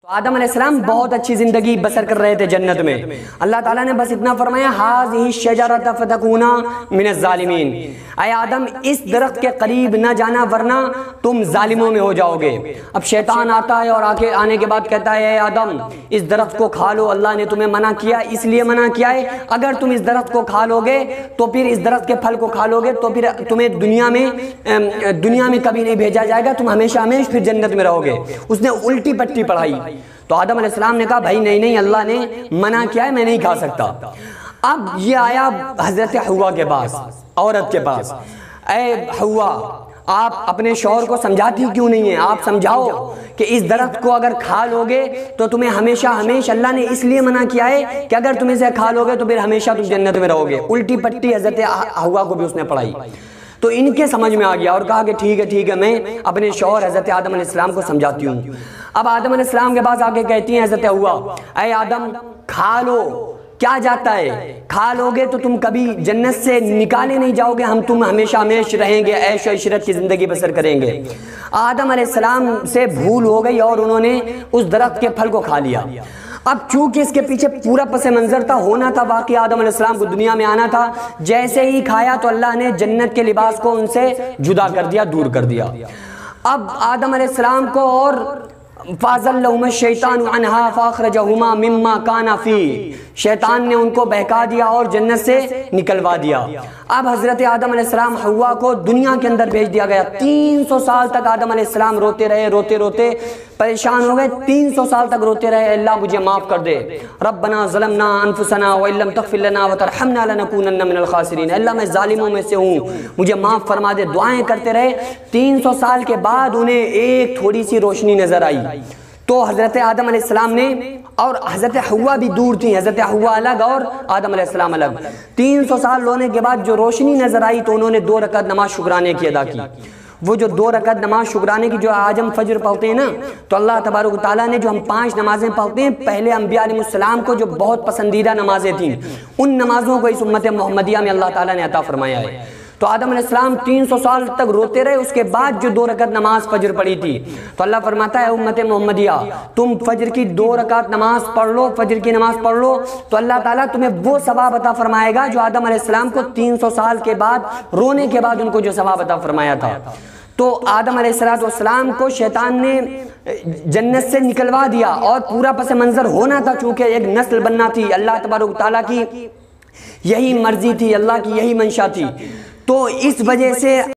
تو آدم علیہ السلام بہت اچھی زندگی بسر کر رہے تھے جنت میں. اللہ تعالیٰ نے بس اتنا فرمایا ہاذہ الشجرۃ فتکونا من الظالمین، اے آدم اس درخت کے قریب نہ جانا ورنہ تم ظالموں میں ہو جاؤ گے. اب شیطان آتا ہے اور آنے کے بعد کہتا ہے اے آدم اس درخت کو کھا لو، اللہ نے تمہیں منع کیا اس لیے منع کیا ہے، اگر تم اس درخت کو کھا لو گے تو پھر اس درخت کے پھل کو کھا لو گے تو پھر تمہیں دنیا میں کبھی نہیں بھیجا جائے گا، تم ہمیشہ ہمیشہ پھر جنت میں رہو گے. اس نے الٹی پٹی پڑھائی. تو آدم علیہ السلام نے کہا بھائی نہیں اللہ نے منع کیا ہے، میں نہیں کھا سکتا. اب یہ آیا حضرت حوا کے پاس، عورت کے پاس، اے حوا آپ اپنے شوہر کو سمجھاتی کیوں نہیں ہیں؟ آپ سمجھاؤ کہ اس درخت کو اگر کھا لوگے تو تمہیں ہمیشہ اللہ نے اس لیے منع کیا ہے کہ اگر تم اسے کھا لوگے تو پھر ہمیشہ تم جنت میں رہو گے. الٹی پٹی حضرت حوا کو بھی اس نے پڑھائی. تو ان کے سمجھ میں آ گیا اور کہا کہ ٹھیک ہے میں اپنے شوہر حضرت آدم علیہ السلام کو سمجھاتی ہوں. اب آدم علیہ السلام کے پاس آ کے کہتی ہیں حضرت حوا اے آدم کھا لو، کیا جاتا ہے، کھا لوگے تو تم کبھی جنت سے نکالے نہیں جاؤ گے، تم ہمیشہ رہیں گے، عیش و عشرت کی زندگی بسر کریں گے. آدم علیہ السلام سے بھول ہو گئی اور انہوں نے اس درخت کے پھل کو کھا لیا. اب چونکہ اس کے پیچھے پورا پس منظر تھا، ہونا تھا واقعی آدم علیہ السلام کو دنیا میں آنا تھا. جیسے ہی کھایا تو اللہ نے جنت کے لباس کو ان سے جدا کر دیا، دور کر دیا. اب آدم علیہ السلام کو اور فَأَزَلَّهُمَا الشَّيْطَانُ عَنْهَا فَأَخْرَجَهُمَا مِمَّا كَانَ فِيهِ، شیطان نے ان کو بہکا دیا اور جنت سے نکلوا دیا. اب حضرت آدم علیہ السلام حوا کو دنیا کے اندر بھیج دیا گیا. 300 سال تک آدم علیہ السلام روتے رہے پریشان ہو گئے. 300 سال تک روتے رہے اللہ مجھے معاف کر دے، ربنا ظلمنا انفسنا وان لم تغفر لنا وترحمنا لنکونن من الخاسرین، اللہ میں ظالموں میں سے ہوں مجھے معاف فرما دے. دعائیں کرتے رہے. 300 سال کے بعد انہیں ایک تھوڑی سی روشنی نظر آئی. تو حضرت آدم علیہ السلام نے، اور حضرت حوا بھی دور تھی، حضرت حوا الگ اور آدم علیہ السلام الگ. 300 سال رونے کے بعد جو روشنی نظر آئی تو انہوں نے 2 رکعت نماز شکرانے کی ادا کی. وہ جو 2 رکعت نماز شکرانے کی جو آج ہم فجر پڑھتے ہیں نا، تو اللہ تبارک و تعالیٰ نے جو ہم 5 نمازیں پڑھتے ہیں، پہلے انبیاء علیہ السلام کو جو بہت پسندیدہ نمازیں تھیں ان نمازوں کو اس امت محمدیہ میں اللہ تعالیٰ نے عطا فرمایا ہے. تو آدم علیہ السلام 300 سال تک روتے رہے. اس کے بعد جو 2 رکعت نماز فجر پڑھی تھی تو اللہ فرماتا ہے امت محمدیہ تم فجر کی 2 رکعت نماز پڑھ لو، فجر کی نماز پڑھ لو تو اللہ تعالیٰ تمہیں وہ ثواب عطا فرمائے گا جو آدم علیہ السلام کو 300 سال کے بعد رونے کے بعد ان کو جو ثواب عطا فرمایا تھا. تو آدم علیہ السلام کو شیطان نے جنت سے نکلوا دیا اور پورا پس منظر ہونا تھا، چونکہ ایک نسل بننا تھی. اللہ تبارک تعالیٰ کی یہی مرضی تھی، اللہ کی یہی منشا تھی. تو اس وجہ سے